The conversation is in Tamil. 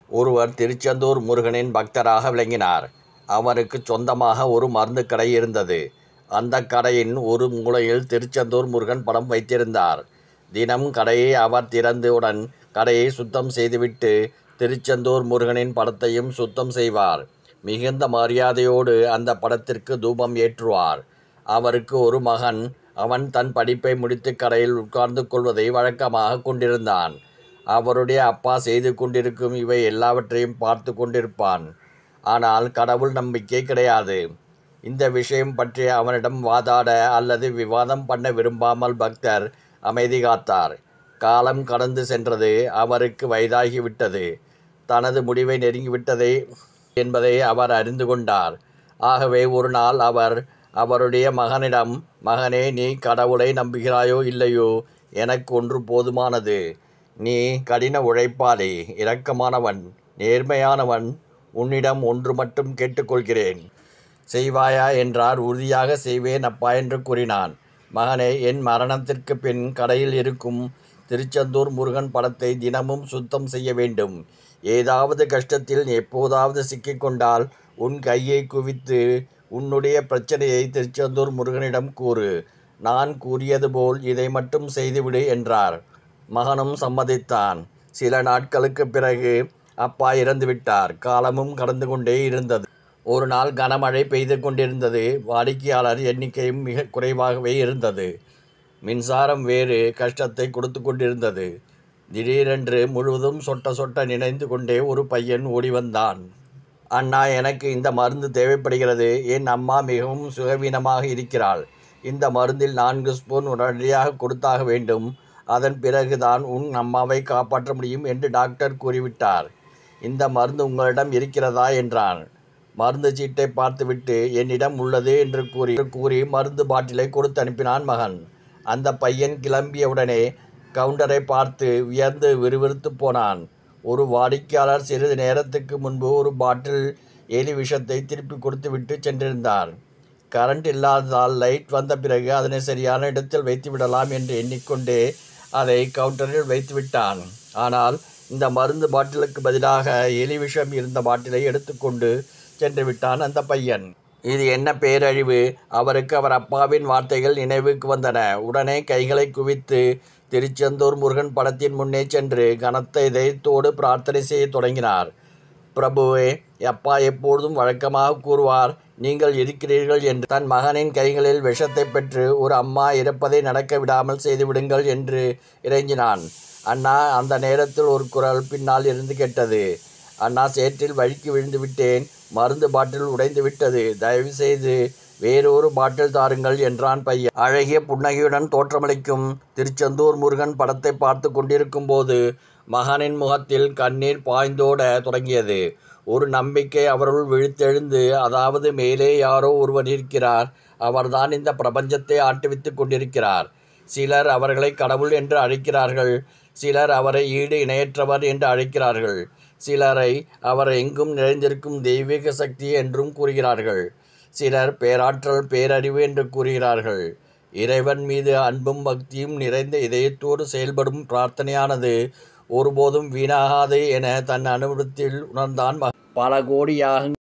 ஒருவர் திருச்செந்தூர் முருகனின் பக்தராக விளங்கினார். அவருக்கு சொந்தமாக ஒரு மருந்து கடை இருந்தது. அந்த கடையின் ஒரு மூலையில் திருச்செந்தூர் முருகன் படம் வைத்திருந்தார். தினம் கடையை அவர் திறந்தவுடன் கடையை சுத்தம் செய்துவிட்டு திருச்செந்தூர் முருகனின் படத்தையும் சுத்தம் செய்வார். மிகுந்த மரியாதையோடு அந்த படத்திற்கு தூபம் ஏற்றுவார். அவருக்கு ஒரு மகன். அவன் தன் படிப்பை முடித்து கடையில் உட்கார்ந்து கொள்வதை வழக்கமாக கொண்டிருந்தான். அவருடைய அப்பா செய்து கொண்டிருக்கும் இவை எல்லாவற்றையும் பார்த்து கொண்டிருப்பான். ஆனால் கடவுள் நம்பிக்கை கிடையாது. இந்த விஷயம் பற்றி அவனிடம் வாதாட அல்லது விவாதம் பண்ண விரும்பாமல் பக்தர் அமைதி காத்தார். காலம் கடந்து சென்றது. அவருக்கு வயதாகிவிட்டது. தனது முடிவை நெருங்கிவிட்டதை என்பதை அவர் அறிந்து கொண்டார். ஆகவே ஒரு நாள் அவர் அவருடைய மகனிடம், "மகனே, நீ கடவுளை நம்புகிறாயோ இல்லையோ, எனக்கு ஒன்று போதுமானது. நீ கடின உழைப்பாளி, இரக்கமானவன், நேர்மையானவன். உன்னிடம் ஒன்று மட்டும் கேட்டுக்கொள்கிறேன். செய்வாயா?" என்றார். "உறுதியாக செய்வேன் அப்பா" என்று கூறினான். "மகனே, என் மரணத்திற்கு பின் கடையில் இருக்கும் திருச்செந்தூர் முருகன் படத்தை தினமும் சுத்தம் செய்ய வேண்டும். ஏதாவது கஷ்டத்தில் எப்போதாவது சிக்கிக்கொண்டால் உன் கையை குவித்து உன்னுடைய பிரச்சனையை திருச்செந்தூர் முருகனிடம் கூறு. நான் கூறியது போல் இதை மட்டும் செய்துவிடு" என்றார். மகனும் சம்மதித்தான். சில நாட்களுக்கு பிறகு அப்பா இறந்துவிட்டார். காலமும் கடந்து கொண்டே இருந்தது. ஒரு நாள் கனமழை பெய்து கொண்டிருந்தது. வாடிக்கையாளர் எண்ணிக்கையும் மிக குறைவாகவே இருந்தது. மின்சாரம் வேறு கஷ்டத்தை கொடுத்து கொண்டிருந்தது. திடீரென்று முழுவதும் சொட்ட சொட்ட நினைந்து கொண்டே ஒரு பையன் ஓடி வந்தான். "அண்ணா, எனக்கு இந்த மருந்து தேவைப்படுகிறது. என் அம்மா மிகவும் சுகவீனமாக இருக்கிறாள். இந்த மருந்தில் 4 ஸ்பூன் உடனடியாக கொடுத்தாக வேண்டும். அதன் பிறகுதான் உன் அம்மாவை காப்பாற்ற முடியும் என்று டாக்டர் கூறிவிட்டார். இந்த மருந்து உங்களிடம் இருக்கிறதா?" என்றான். மருந்து சீட்டை பார்த்துவிட்டு, "என்னிடம் உள்ளது" என்று கூறி மருந்து பாட்டிலை கொடுத்து அனுப்பினான் மகன். அந்த பையன் கிளம்பியவுடனே கவுண்டரை பார்த்து வியர்ந்து விறுவிறுத்து போனான். ஒரு வாடிக்கையாளர் சிறிது நேரத்துக்கு முன்பு ஒரு பாட்டில் எலி விஷத்தை திருப்பி கொடுத்துவிட்டு சென்றிருந்தார். கரண்ட் இல்லாததால் லைட் வந்த பிறகு அதனை சரியான இடத்தில் வைத்துவிடலாம் என்று எண்ணிக்கொண்டே அதை கவுண்டரில் வைத்துவிட்டான். ஆனால் இந்த மருந்து பாட்டிலுக்கு பதிலாக எலி விஷம் இருந்த பாட்டிலை எடுத்துக்கொண்டு சென்று விட்டான் அந்த பையன். இது என்ன பேரழிவு! அவருக்கு அவர் அப்பாவின் வார்த்தைகள் நினைவுக்கு வந்தன. உடனே கைகளை குவித்து திருச்செந்தூர் முருகன் படத்தின் முன்னே சென்று கனத்த இதயத்தோடு பிரார்த்தனை செய்ய தொடங்கினார். "பிரபுவே, அப்பா எப்பொழுதும் வழக்கமாக கூறுவார், 'நீங்கள் இருக்கிறீர்கள்' என்று. தன் மகனின் கைகளில் விஷத்தை பெற்று ஒரு அம்மா இறப்பதை நடக்க விடாமல் செய்துவிடுங்கள்" என்று இறைஞ்சினான். "அண்ணா!" அந்த நேரத்தில் ஒரு குரல் பின்னால் இருந்து கேட்டது. "அண்ணா, சேற்றில் வழுக்கி விழுந்து விட்டேன். மருந்து பாட்டில் உடைந்து விட்டது. தயவு செய்து வேறொரு பாட்டில் தாருங்கள்" என்றான் பையன். அழகிய புன்னகையுடன் தோற்றமளிக்கும் திருச்செந்தூர் முருகன் படத்தை பார்த்து கொண்டிருக்கும் போது மகனின் முகத்தில் கண்ணீர் பாய்ந்தோட தொடங்கியது. ஒரு நம்பிக்கை அவருள் விழித்தெழுந்து, அதாவது மேலே யாரோ ஒருவர் இருக்கிறார். அவர்தான் இந்த பிரபஞ்சத்தை ஆட்டுவித்து கொண்டிருக்கிறார். சிலர் அவர்களை கடவுள் என்று அழைக்கிறார்கள். சிலர் அவரை ஈடு இணையற்றவர் என்று அழைக்கிறார்கள். சிலரை அவர் எங்கும் நிறைந்திருக்கும் தெய்வீக சக்தி என்றும் கூறுகிறார்கள். சிலர் பேராற்றல், பேரறிவு என்று கூறுகிறார்கள். இறைவன் மீது அன்பும் பக்தியும் நிறைந்த இதயத்தோடு செயல்படும் பிரார்த்தனையானது ஒருபோதும் வீணாகாது என தன் அனுபவத்தில் உணர்ந்தான் மகன். பல கோடி யாகங்கள்